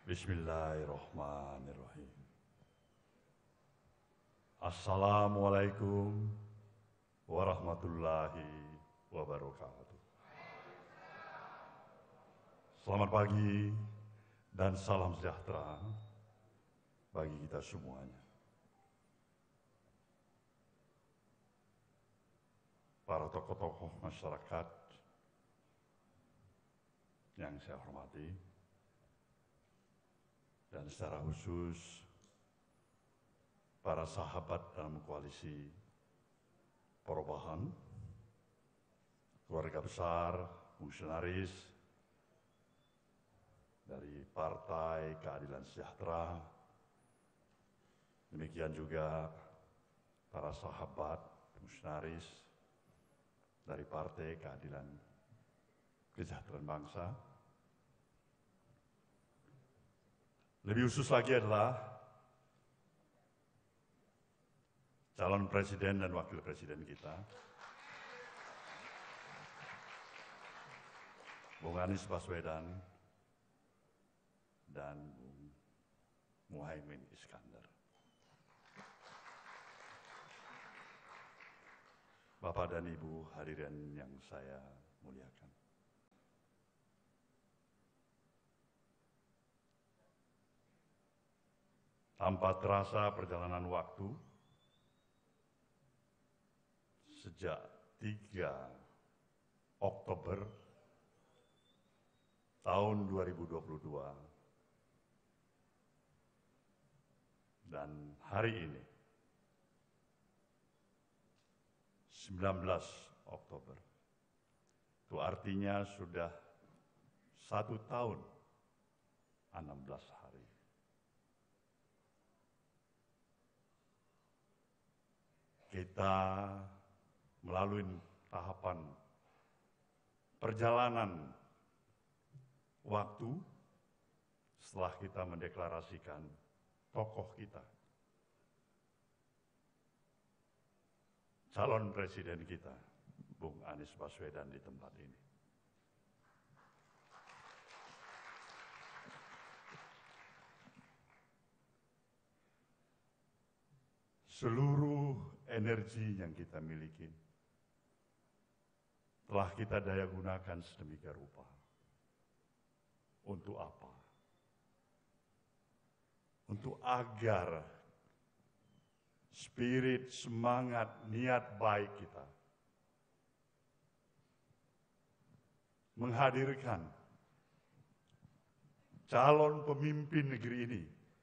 Bismillahirrahmanirrahim. Assalamualaikum warahmatullahi wabarakatuh. Selamat pagi dan salam sejahtera bagi kita semuanya. Para tokoh-tokoh masyarakat yang saya hormati, dan secara khusus para sahabat dalam koalisi perubahan, keluarga besar, fungsionaris dari Partai Keadilan Sejahtera, demikian juga para sahabat fungsionaris dari Partai Keadilan Kesejahteraan Bangsa. Lebih khusus lagi adalah calon presiden dan wakil presiden kita, Bung Anies Baswedan dan Bung Muhaimin Iskandar. Bapak dan Ibu hadirin yang saya muliakan. Tanpa terasa perjalanan waktu, sejak 3 Oktober tahun 2022 dan hari ini, 19 Oktober, itu artinya sudah 1 tahun 16 hari. Kita melalui tahapan perjalanan waktu setelah kita mendeklarasikan tokoh kita, calon presiden kita, Bung Anies Baswedan di tempat ini. Seluruh energi yang kita miliki telah kita daya gunakan sedemikian rupa. Untuk apa? Untuk agar spirit, semangat, niat baik kita menghadirkan calon pemimpin negeri ini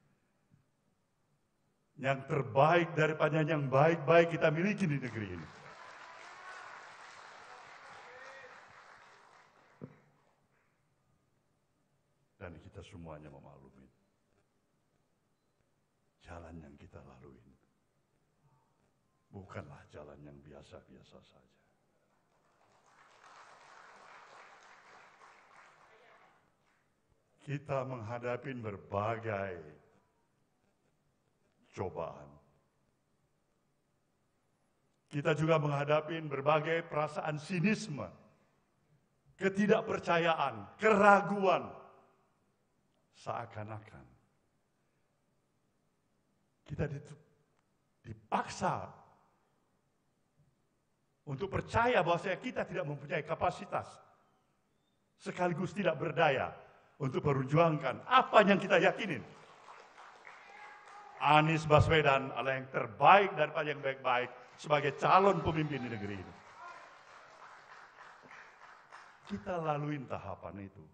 yang terbaik daripada yang baik-baik kita miliki di negeri ini. Dan kita semuanya memaklumi jalan yang kita lalui bukanlah jalan yang biasa-biasa saja. Kita menghadapi berbagai cobaan. Kita juga menghadapi berbagai perasaan sinisme, ketidakpercayaan, keraguan. Seakan-akan kita dipaksa untuk percaya bahwa kita tidak mempunyai kapasitas, sekaligus tidak berdaya untuk memperjuangkan apa yang kita yakinin. Anies Baswedan adalah yang terbaik daripada yang baik-baik sebagai calon pemimpin di negeri ini. Kita lalui tahapan itu.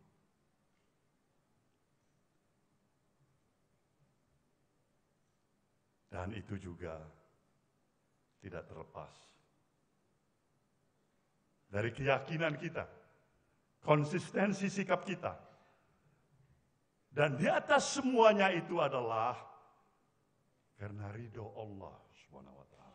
Dan itu juga tidak terlepas dari keyakinan kita, konsistensi sikap kita. Dan di atas semuanya itu adalah karena ridho Allah Subhanahu wa Ta'ala.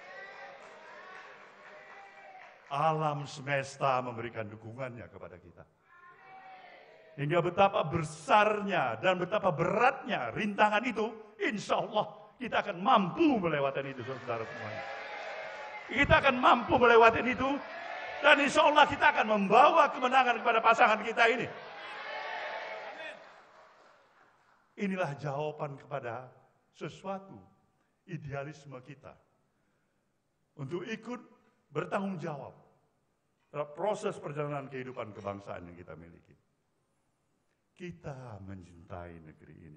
Alam semesta memberikan dukungannya kepada kita. Hingga betapa besarnya dan betapa beratnya rintangan itu, insya Allah kita akan mampu melewati itu, saudara semuanya. Kita akan mampu melewati itu, dan insya Allah kita akan membawa kemenangan kepada pasangan kita ini. Inilah jawaban kepada sesuatu idealisme kita untuk ikut bertanggung jawab terhadap proses perjalanan kehidupan kebangsaan yang kita miliki. Kita mencintai negeri ini.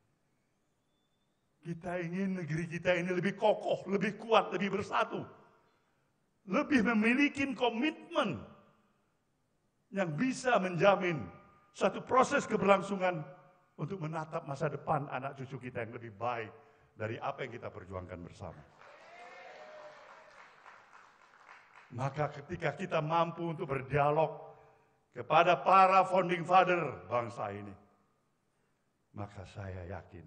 Kita ingin negeri kita ini lebih kokoh, lebih kuat, lebih bersatu. Lebih memiliki komitmen yang bisa menjamin satu proses keberlangsungan untuk menatap masa depan anak cucu kita yang lebih baik dari apa yang kita perjuangkan bersama. Maka ketika kita mampu untuk berdialog kepada para founding father bangsa ini, maka saya yakin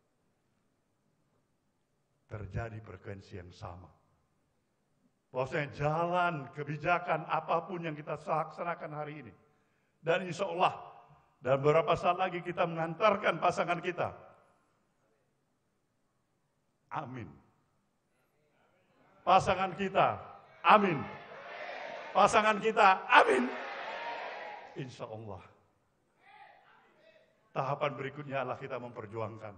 terjadi frekuensi yang sama. Bahwasanya jalan kebijakan apapun yang kita laksanakan hari ini, dan insya Allah dan beberapa saat lagi kita mengantarkan pasangan kita. Amin. Pasangan kita, amin. Pasangan kita, amin. Insya Allah. Tahapan berikutnya adalah kita memperjuangkan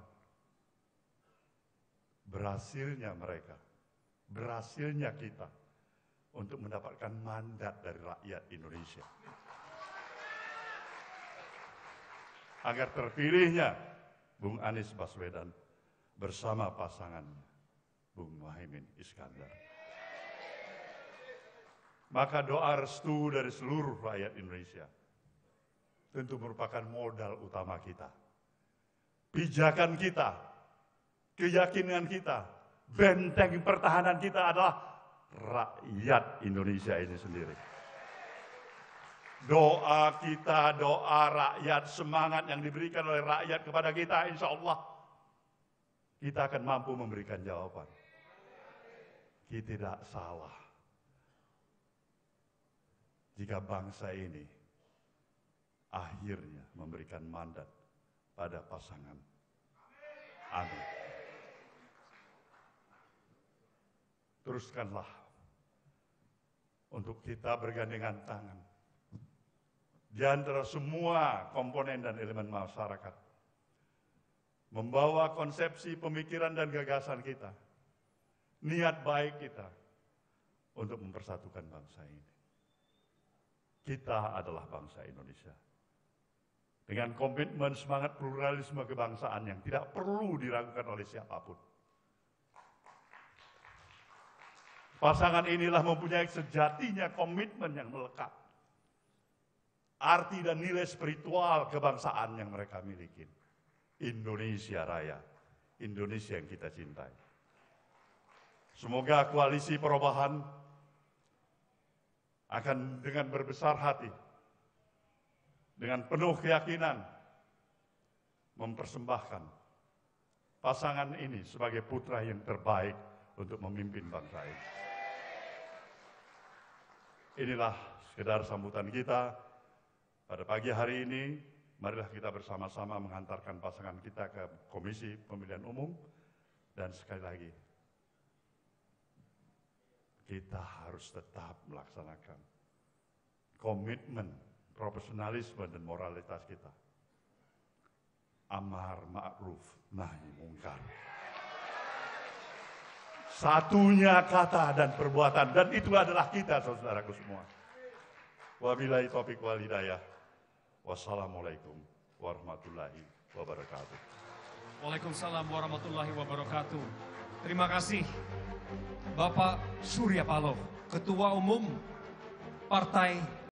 berhasilnya mereka, berhasilnya kita untuk mendapatkan mandat dari rakyat Indonesia. Agar terpilihnya Bung Anies Baswedan bersama pasangannya Bung Muhaimin Iskandar. Maka doa restu dari seluruh rakyat Indonesia tentu merupakan modal utama kita. Pijakan kita, keyakinan kita, benteng pertahanan kita adalah rakyat Indonesia ini sendiri. Doa kita, doa rakyat, semangat yang diberikan oleh rakyat kepada kita, insya Allah kita akan mampu memberikan jawaban. Kita tidak salah jika bangsa ini akhirnya memberikan mandat pada pasangan. Amin. Teruskanlah untuk kita bergandengan tangan di antara semua komponen dan elemen masyarakat, membawa konsepsi pemikiran dan gagasan kita, niat baik kita untuk mempersatukan bangsa ini. Kita adalah bangsa Indonesia dengan komitmen semangat pluralisme kebangsaan yang tidak perlu diragukan oleh siapapun. Pasangan inilah mempunyai sejatinya komitmen yang melekat, arti dan nilai spiritual kebangsaan yang mereka miliki. Indonesia Raya, Indonesia yang kita cintai. Semoga koalisi perubahan akan dengan berbesar hati, dengan penuh keyakinan, mempersembahkan pasangan ini sebagai putra yang terbaik untuk memimpin bangsa ini. Inilah sekedar sambutan kita pada pagi hari ini. Marilah kita bersama-sama mengantarkan pasangan kita ke Komisi Pemilihan Umum. Dan sekali lagi, kita harus tetap melaksanakan komitmen, profesionalisme, dan moralitas kita. Amar ma'ruf nahi mungkar. Satunya kata dan perbuatan, dan itu adalah kita, saudaraku semua. Wabillahi taufiq wal hidayah. Wassalamualaikum warahmatullahi wabarakatuh. Waalaikumsalam warahmatullahi wabarakatuh. Terima kasih Bapak Surya Paloh, Ketua Umum Partai